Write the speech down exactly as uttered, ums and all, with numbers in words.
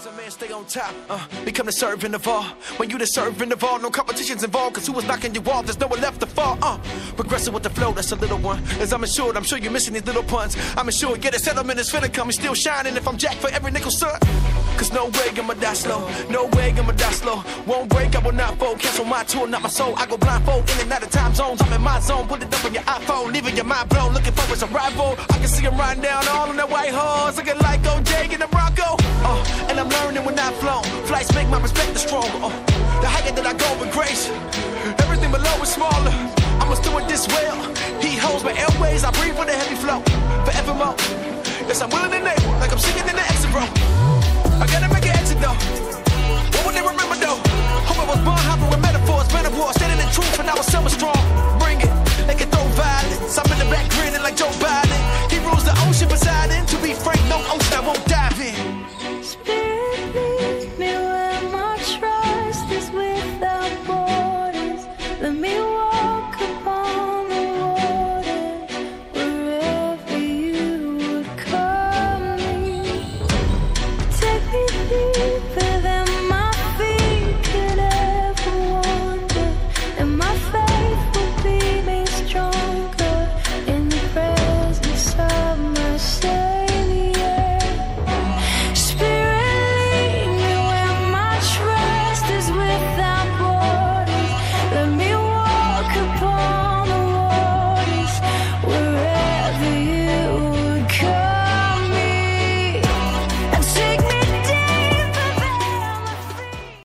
As a man, stay on top, uh, become the servant of all. When you the servant of all, no competition's involved, cause who was knocking you off, there's no one left to fall, uh. Progressing with the flow, that's a little one. As I'm assured, I'm sure you're missing these little puns. I'm assured, yeah, the settlement is finna come, he's still shining if I'm jacked for every nickel, son. Cause no way I'ma die slow, no way I'ma die slow. Won't break, I will not fold, cancel my tour, not my soul. I go blindfold, in and out of time zones, I'm in my zone. Put it up on your iPhone, leaving your mind blown, looking for his arrival. I can see him riding down all on that white horse, looking like O J in the Bronco. Uh, and I'm learning when I've flown, flights make my respect the stronger. Uh, the higher that I go with grace, everything below is smaller. I must do it this well, he holds my airways, I breathe with a heavy flow, forevermore. Yes, I'm willing and able, like I'm singing in the exit row.